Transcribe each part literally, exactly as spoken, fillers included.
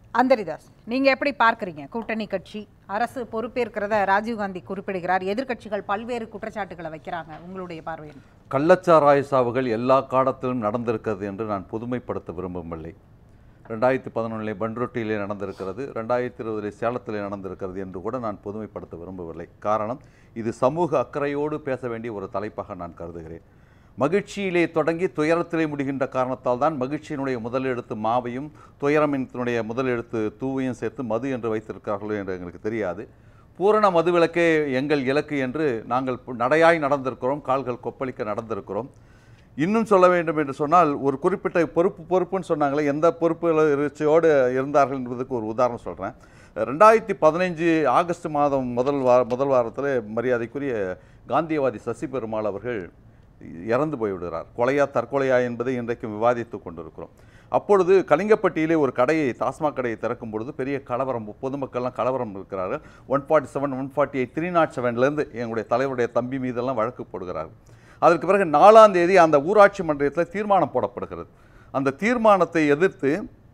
அந்தரிதாஸ், நீங்க எப்படி பார்க்கறீங்க? கூட்டணி கட்சி அரசு பொறுப்பேற்கிறத ராஜீவ்காந்தி குறிப்பிடுகிறார், எதிர்க்கட்சிகள் பல்வேறு குற்றச்சாட்டுகளை வைக்கிறாங்க. உங்களுடைய பார்வை? கள்ளச்சாராய சாவுகள் எல்லா காலத்திலும் நடந்திருக்கிறது என்று நான் புதுமைப்படுத்த விரும்பவில்லை. ரெண்டாயிரத்தி பதினொன்றிலே பன்ருட்டியிலே நடந்திருக்கிறது, ரெண்டாயிரத்தி இருபதிலே சேலத்திலே நடந்திருக்கிறது என்று கூட நான் புதுமைப்படுத்த விரும்பவில்லை. காரணம், இது சமூக அக்கறையோடு பேச வேண்டிய ஒரு தலைப்பாக நான் கருதுகிறேன். மகிழ்ச்சியிலே தொடங்கி துயரத்திலே முடிகின்ற காரணத்தால் தான் மகிழ்ச்சியினுடைய முதலெழுத்து மாவையும் துயரமினுடைய முதலெழுத்து தூவையும் சேர்த்து மது என்று வைத்திருக்கிறார்களோ என்று எங்களுக்கு தெரியாது. பூரண மதுவிலக்கே எங்கள் இலக்கு என்று நாங்கள் நடையாய் நடந்திருக்கிறோம், கால்கள் கொப்பளிக்க நடந்திருக்கிறோம். இன்னும் சொல்ல வேண்டும் என்று சொன்னால், ஒரு குறிப்பிட்ட பொறுப்பு பொறுப்புன்னு சொன்னாங்களே, எந்த பொறுப்பு இருச்சியோடு இருந்தார்கள் என்பதுக்கு ஒரு உதாரணம் சொல்கிறேன். ரெண்டாயிரத்தி பதினைஞ்சு ஆகஸ்ட் மாதம் முதல் வார முதல் வாரத்தில் மரியாதைக்குரிய காந்தியவாதி சசி பெருமாள் அவர்கள் இறந்து போய்விடுகிறார். கொலையா தற்கொலையா என்பதை இன்றைக்கு விவாதித்து கொண்டிருக்கிறோம். அப்பொழுது கலிங்கப்பட்டியிலே ஒரு கடையை, டாஸ்மாக் கடையை திறக்கும் பொழுது பெரிய கலவரம், பொதுமக்கள்லாம் கலவரம் இருக்கிறார்கள். One forty seven one forty eight three nought செவன்லேருந்து எங்களுடைய தலைவருடைய தம்பி மீதெல்லாம் வழக்கு போடுகிறார்கள். அதற்கு பிறகு நாலாம் தேதி அந்த ஊராட்சி மன்றத்தில் தீர்மானம் போடப்படுகிறது. அந்த தீர்மானத்தை எதிர்த்து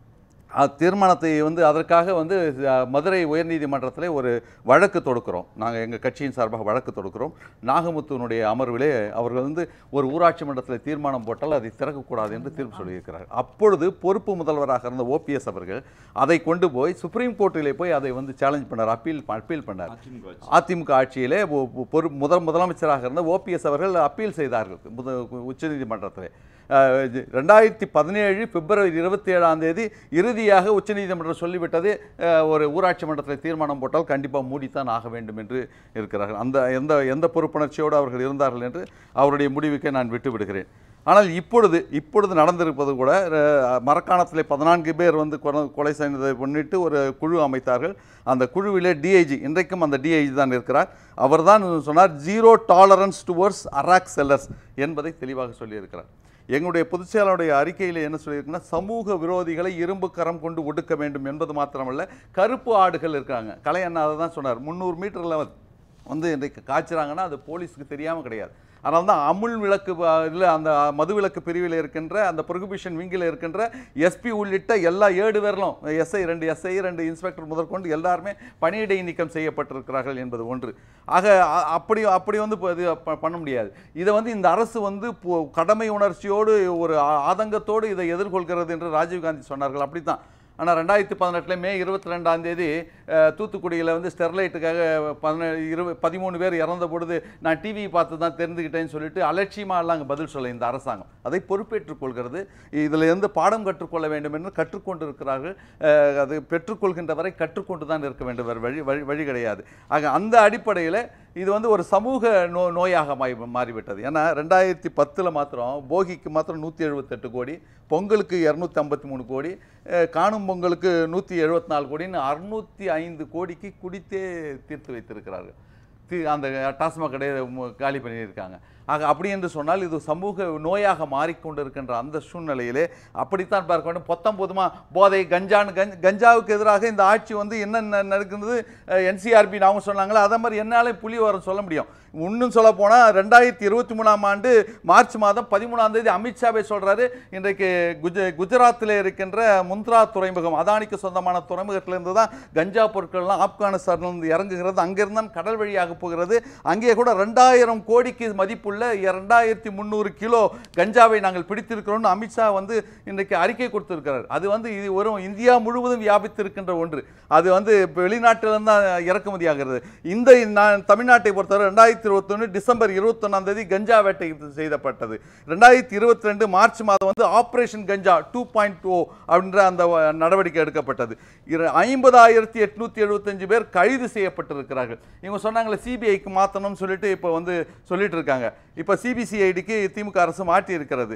தீர்மானத்தை வந்து அதற்காக வந்து மதுரை உயர்நீதிமன்றத்தில் ஒரு வழக்கு தொடுக்கிறோம். நாங்கள் எங்கள் கட்சியின் சார்பாக வழக்கு தொடுக்கிறோம். நாகமுத்துவனுடைய அமர்விலே அவர்கள் வந்து ஒரு ஊராட்சி மன்றத்தில் தீர்மானம் போட்டால் அதை திறக்கக்கூடாது என்று தீர்ப்பு சொல்லியிருக்கிறார்கள். அப்பொழுது பொறுப்பு முதல்வராக இருந்த ஓபிஎஸ் அவர்கள் அதை கொண்டு போய் சுப்ரீம் கோர்ட்டிலே போய் அதை வந்து சேலஞ்ச் பண்ணார், அப்பீல் அப்பீல் பண்ணார். அதிமுக ஆட்சியிலே பொறு முதல் முதலமைச்சராக இருந்த ஓபிஎஸ் அவர்கள் அப்பீல் செய்தார்கள் முத உச்சநீதிமன்றத்தில். ரெண்டாயிரத்தி பதினேழு பிப்ரவரி இருபத்தி ஏழாம் தேதி இறுதியாக உச்சநீதிமன்றம் சொல்லிவிட்டது, ஒரு ஊராட்சி மன்றத்தில் தீர்மானம் போட்டால் கண்டிப்பாக மூடித்தான் ஆக வேண்டும் என்று இருக்கிறார்கள். அந்த எந்த எந்த பொறுப்புணர்ச்சியோடு அவர்கள் இருந்தார்கள் என்று அவருடைய முடிவுக்கே நான் விட்டு விடுகிறேன். ஆனால் இப்பொழுது இப்பொழுது நடந்திருப்பது கூட, மரக்காணத்திலே பதினான்கு பேர் வந்து கொலை செய்ததை முன்னிட்டு ஒரு குழு அமைத்தார்கள். அந்த குழுவிலே டிஐஜி, இன்றைக்கும் அந்த டிஐஜி தான் இருக்கிறார். அவர் தான் சொன்னார், zero tolerance towards arrack sellers என்பதை தெளிவாக சொல்லியிருக்கிறார். எங்களுடைய பொதுச்செயலாளருடைய அறிக்கையில் என்ன சொல்லியிருக்குன்னா, சமூக விரோதிகளை இரும்பு கரம் கொண்டு ஒடுக்க வேண்டும் என்பது மாத்திரமல்ல, கருப்பு ஆடுகள் இருக்காங்க. கலை அண்ணா அதை தான் சொன்னார். முந்நூறு மீட்டரில் வந்து இன்றைக்கு காய்ச்சுறாங்கன்னா அது போலீஸுக்கு தெரியாமல் கிடையாது. அதனால தான் அமுல் விளக்கு இதில் அந்த மதுவிலக்கு பிரிவில் இருக்கின்ற அந்த ப்ரொஹிபிஷன் விங்கில் இருக்கின்ற எஸ்பி உள்ளிட்ட எல்லா ஏழு பேர்களும், எஸ்ஐ ரெண்டு எஸ்ஐ ரெண்டு இன்ஸ்பெக்டர் முதற்கொண்டு எல்லாருமே பணியிடை நீக்கம் செய்யப்பட்டிருக்கிறார்கள் என்பது ஒன்று. ஆக அப்படி அப்படி வந்து இது பண்ண முடியாது. இதை வந்து இந்த அரசு வந்து கடமை உணர்ச்சியோடு ஒரு ஆதங்கத்தோடு இதை எதிர்கொள்கிறது என்று ராஜீவ்காந்தி சொன்னார்கள். அப்படி தான். ஆனால் ரெண்டாயிரத்தி பதினெட்டில் மே இருபத்தி ரெண்டாம் தேதி தூத்துக்குடியில் வந்து ஸ்டெர்லைட்டுக்காக பதினேழு இருபது பதிமூணு பேர் இறந்த பொழுது நான் டிவி பார்த்து தான் தெரிஞ்சுக்கிட்டேன்னு சொல்லிட்டு அலட்சியமாக எல்லாம் அங்கே பதில் சொல்ல இந்த அரசாங்கம் அதை பொறுப்பேற்றுக் கொள்கிறது. இதில் இருந்து பாடம் கற்றுக்கொள்ள வேண்டும் என்று கற்றுக்கொண்டு இருக்கிறார்கள். அது பெற்றுக்கொள்கின்ற வரை கற்றுக்கொண்டு தான் இருக்க வேண்டும், வேறு வழி வழி வழி கிடையாது. ஆக அந்த அடிப்படையில் இது வந்து ஒரு சமூக நோ நோயாக மாறிவிட்டது. ஏன்னா ரெண்டாயிரத்தி பத்தில் மாத்திரம் போகிக்கு மாத்திரம் நூற்றி எழுபத்தெட்டு கோடி, பொங்கலுக்கு இரநூத்தி ஐம்பத்தி மூணு கோடி, காணும் பொங்கலுக்கு நூற்றி எழுபத்தி நாலு கோடின்னு அறுநூற்றி ஐந்து கோடிக்கு குடித்தே தீர்த்து வைத்திருக்கிறார்கள். தீ அந்த டாஸ்மாக் கடையை காலி பண்ணியிருக்காங்க. ஆக அப்படி என்று சொன்னால் இது சமூக நோயாக மாறிக்கொண்டு இருக்கின்ற அந்த சூழ்நிலையிலே அப்படித்தான் பார்க்க வேண்டும். பத்தொன்பதுமா போதை கஞ்சான்னு கஞ்ச் கஞ்சாவுக்கு எதிராக இந்த ஆட்சி வந்து என்ன நடக்குது, என்சிஆர்பி அவங்க சொன்னாங்களே அதே மாதிரி என்னாலே புலி வரும் சொல்ல முடியும். இன்னும் சொல்ல போனால் ரெண்டாயிரத்தி இருபத்தி மூணாம் ஆண்டு மார்ச் மாதம் பதிமூணாம் தேதி அமித்ஷாவை சொல்கிறாரு, இன்றைக்கு குஜ குஜராத்தில் இருக்கின்ற முந்த்ரா துறைமுகம், அதானிக்கு சொந்தமான துறைமுகத்திலிருந்து தான் கஞ்சா பொருட்கள்லாம் ஆப்கானிஸ்தானிலிருந்து இறங்குகிறது, அங்கிருந்து தான் கடல் வழியாக போகிறது. அங்கே கூட ரெண்டாயிரம் கோடிக்கு மதிப்புள்ள இரண்டாயிரத்தி முந்நூறு கிலோ கஞ்சாவை நாங்கள் பிடித்திருக்கிறோம்னு அமித்ஷா வந்து இன்றைக்கு அறிக்கை கொடுத்திருக்கிறார். அது வந்து இது ஒரு இந்தியா முழுவதும் வியாபித்திருக்கின்ற ஒன்று. அது வந்து வெளிநாட்டிலிருந்து தான் இறக்குமதி ஆகிறது. இந்த தமிழ்நாட்டை பொறுத்தவரை ரெண்டாயிரத்தி இருபத்தி ஒன்று டிசம்பர் இருபத்தி ஒன்னாம் தேதி கஞ்சா வேட்டை செய்யப்பட்டது. ரெண்டாயிரத்தி இருபத்தி ரெண்டு மார்ச் மாதம் வந்து operation Ganja two point O அப்படின்ற அந்த நடவடிக்கை எடுக்கப்பட்டது. ஐம்பதாயிரத்தி எட்நூத்தி எழுபத்தஞ்சு பேர் கைது செய்யப்பட்டிருக்கிறார்கள். இவங்க சொன்னாங்களே சிபிஐக்கு மாற்றணும்னு சொல்லிட்டு இப்போ வந்து சொல்லிட்டு இருக்காங்க. இப்போ சிபிசிஐடிக்கு திமுக அரசு மாற்றி இருக்கிறது.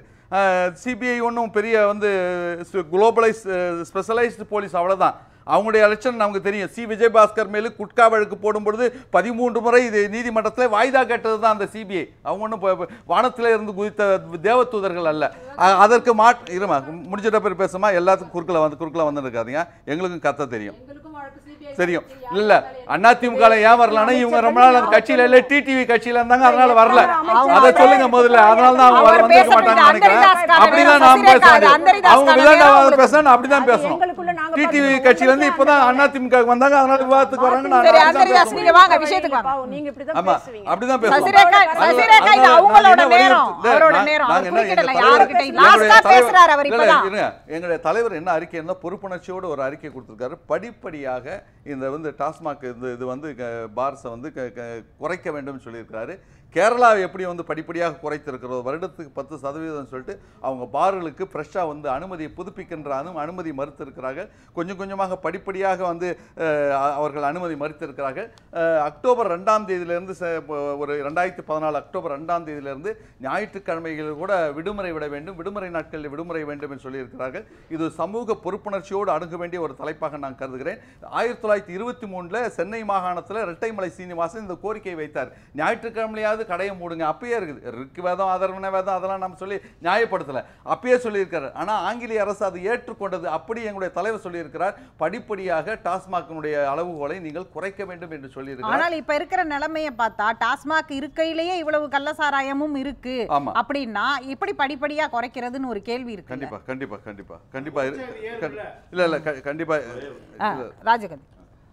சிபிஐ ஒன்றும் பெரிய வந்து குளோபலைஸ் ஸ்பெஷலைஸ்டு போலீஸ் அவ்வளோதான். அவங்களுடைய எலெக்ஷன் நமக்கு தெரியும். சி விஜயபாஸ்கர் மேலும் குட்கா வழக்கு போடும்பொழுது பதிமூன்று முறை இது நீதிமன்றத்தில் வாய்தா கேட்டது தான் அந்த சிபிஐ. அவங்க ஒன்றும் வானத்தில் இருந்து குதித்த தேவதூதர்கள் அல்ல. அதற்கு மாட் இருமா முடிச்சிட்ட பேர் பேசுமா, எல்லாத்துக்கும் குறுக்கில் வந்து குறுக்கில் வந்து இருக்காதீங்க. எங்களுக்கும் கத்த தெரியும் தெரியும் இல்ல அதிமுக ஏன் வரலன்னா இவங்க ரொம்ப நாள் அந்த கட்சியில இல்ல, டிடிவி கட்சியில இருந்தாங்க, அதனால வரல. அதை சொல்லுங்க முதல்ல. அதனால தான் அவங்க வந்திருக்க மாட்டாங்கன்னு நினைக்கிறேன். அப்படிதான் நான் பேசுறேன். அவங்க விதண்டாவாத பேசுறேன், அப்படிதான் பேசணும். டிடிவி கட்சியில இருந்து இப்பதான் அதிமுக வந்தாங்க, அதனால விவாதத்துக்கு வராங்க. நான் சரி அந்தரிதாஸ் நீங்க வாங்க விஷயத்துக்கு வாங்க. நீங்க இப்படி தான் ஆமா பேசுவீங்க. அப்படிதான் பேசுவோம். சசிரேகா சசிரேகா இது அவங்களோட நேரம், அவரோட நேரம். அவர் குறுக்கிடல யார்கிட்ட லாஸ்டா பேசுறாரு அவர் இப்பதான். எங்களுடைய தலைவர் என்ன அறிக்கை என்ன பொறுப்புணர்ச்சியோட ஒரு அறிக்கை கொடுத்திருக்காரு. படிப்படியாக இந்த வந்து டாஸ்மாக் இது வந்து பார்ஸை வந்து குறைக்க வேண்டும் சொல்லியிருக்காரு. கேரளாவை எப்படி வந்து படிப்படியாக குறைத்திருக்கிறோம், வருடத்துக்கு பத்து சதவீதம் சொல்லிட்டு அவங்க பார்களுக்கு ஃப்ரெஷ்ஷாக வந்து அனுமதியை புதுப்பிக்கின்ற அனுமதி மறுத்திருக்கிறார்கள். கொஞ்சம் கொஞ்சமாக படிப்படியாக வந்து அவர்கள் அனுமதி மறுத்திருக்கிறார்கள். அக்டோபர் ரெண்டாம் தேதியிலிருந்து ஒரு ரெண்டாயிரத்தி பதினாலு அக்டோபர் ரெண்டாம் தேதியிலிருந்து ஞாயிற்றுக்கிழமைகளில் கூட விடுமுறை விட வேண்டும், விடுமுறை நாட்களில் விடுமுறை வேண்டும் என்று சொல்லியிருக்கிறார்கள். இது சமூக பொறுப்புணர்ச்சியோடு அணுக வேண்டிய ஒரு தலைப்பாக நான் கருதுகிறேன். ஆயிரத்தி தொள்ளாயிரத்தி இருபத்தி மூணுல சென்னை மாகாணத்தில் இரட்டைமலை சீனிவாசன் இந்த கோரிக்கையை வைத்தார். ஞாயிற்றுக்கிழமையாவது கடையை மூடுங்க, அப்பயே இருக்குது. ரிக்கு வேதம் அதர்வன வேதம் அதெல்லாம் நம்ம சொல்லி நியாயப்படுத்தல, அப்பயே சொல்லியிருக்காரு. ஆனா ஆங்கிலேய அரசு அதை ஏற்றுக்கொண்டது. அப்படி எங்களுடைய தலைவர் சொல்லியிருக்கிறார், படிப்படியாக டாஸ்மாகினுடைய அளவுகோலை நீங்கள் குறைக்க வேண்டும் என்று சொல்லியிருக்கிறார். ஆனால் இப்ப இருக்கிற நிலைமையை பார்த்தா டாஸ்மாக் இருக்கையிலேயே இவ்வளவு கள்ளசாராயமும் இருக்கு அப்படின்னா இப்படி படிப்படியா குறைக்கிறதுன்னு ஒரு கேள்வி இருக்கு. கண்டிப்பா கண்டிப்பா கண்டிப்பா கண்டிப்பா இல்ல இல்ல கண்டிப்பா ராஜகன்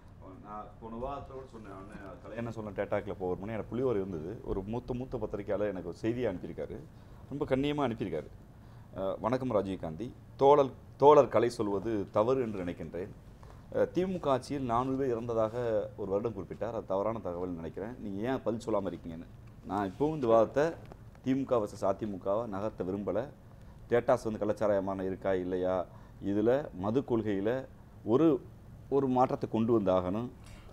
என்ன சொன்ன டேட்டாக்கில் போகிற மணி எனக்கு புள்ளியோர் இருந்தது. ஒரு மூத்த மூத்த பத்திரிகையாளர் எனக்கு ஒரு செய்தியை அனுப்பியிருக்காரு, ரொம்ப கண்ணியமாக அனுப்பியிருக்காரு. வணக்கம் ராஜீவ்காந்தி, தோழர் தோழர் கலை சொல்வது தவறு என்று நினைக்கின்றேன். திமுக ஆட்சியில் நானூறு பேர் இறந்ததாக ஒரு வருடம் குறிப்பிட்டார், அது தவறான தகவல் நினைக்கிறேன். நீங்கள் ஏன் பதில் சொல்லாமல் இருக்கீங்கன்னு. நான் இப்போவும் இந்த வாதத்தை திமுக வர்சஸ் அதிமுகவை நகர்த்த விரும்பலை. டேட்டாஸ் வந்து கள்ளச்சாராயமான இருக்கா இல்லையா, இதில் மது கொள்கையில் ஒரு ஒரு மாற்றத்தை கொண்டு வந்தாகணும்.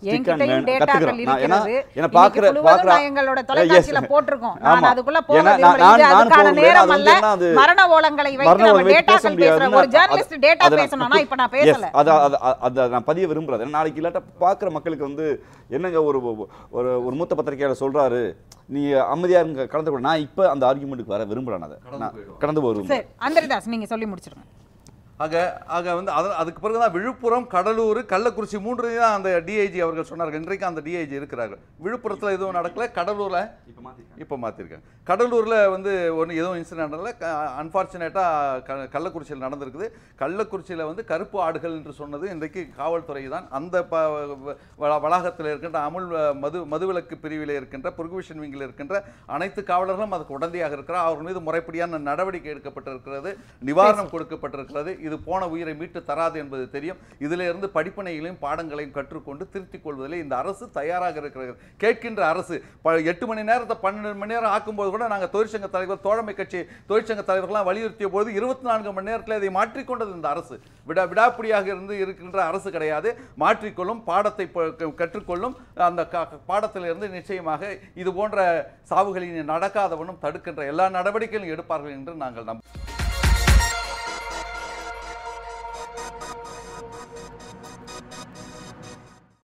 பதிய விரும்புறேன். நாளைக்கு இல்லாட்ட பாக்குற மக்களுக்கு வந்து என்னங்க ஒரு ஒரு மூத்த பத்திரிகையாளர் சொல்றாரு, நீ அமைதியா இருங்க கடந்து கூட. நான் இப்ப அந்த ஆர்குமெண்ட்டுக்கு வர விரும்புறேன், அதை கடந்து போறேன். அந்தரிதாஸ் நீங்க சொல்லி முடிச்சிருங்க. ஆக ஆக வந்து அது அதுக்கு பிறகு தான் விழுப்புரம், கடலூர், கள்ளக்குறிச்சி மூன்று தான் அந்த டிஐஜி அவர்கள் சொன்னார்கள். இன்றைக்கு அந்த டிஐஜி இருக்கிறார்கள். விழுப்புரத்தில் எதுவும் நடக்கல, கடலூரில் இப்போ மாற்றிருக்காங்க. கடலூரில் வந்து ஒன்று எதுவும் இன்சிடென்ட் நடக்கல. அன்ஃபார்ச்சுனேட்டாக கள்ளக்குறிச்சியில் நடந்திருக்குது. கள்ளக்குறிச்சியில் வந்து கருப்பு ஆடுகள் என்று சொன்னது இன்றைக்கு காவல்துறை தான். அந்த ப வளாகத்தில் இருக்கின்ற அமுல் மது மதுவிலக்கு பிரிவில் இருக்கின்ற புர்குவிஷன் விங்கில் இருக்கின்ற அனைத்து காவலர்களும் அதுக்கு உடந்தையாக இருக்கிறார். அவர் மீது முறைப்படியான நடவடிக்கை எடுக்கப்பட்டிருக்கிறது, நிவாரணம் கொடுக்கப்பட்டிருக்கிறது. இது போன உயிரை மீட்டு தராது என்பது தெரியும். இதில் இருந்து படிப்பினைகளையும் பாடங்களையும் கற்றுக்கொண்டு திருத்திக் கொள்வதில் இந்த அரசு தயாராக இருக்கிறது. கேட்கின்ற அரசு எட்டு மணி நேரத்தை பன்னெண்டு மணி நேரம் ஆக்கும்போது கூட நாங்கள் தொழிற்சங்க தலைவர், தோழமை கட்சி தொழிற்சங்க தலைவர்களாம் வலியுறுத்திய போது இருபத்தி நான்கு மணி நேரத்தில் இதை மாற்றிக்கொண்டது இந்த அரசு. விடா விடாப்பிடியாக இருந்து இருக்கின்ற அரசு கிடையாது. மாற்றிக்கொள்ளும், பாடத்தை கற்றுக்கொள்ளும். அந்த பாடத்தில் இருந்து நிச்சயமாக இது போன்ற சாவுகளின் நடக்காதவனும் தடுக்கின்ற எல்லா நடவடிக்கைகளும் எடுப்பார்கள் என்று நாங்கள் நம்ப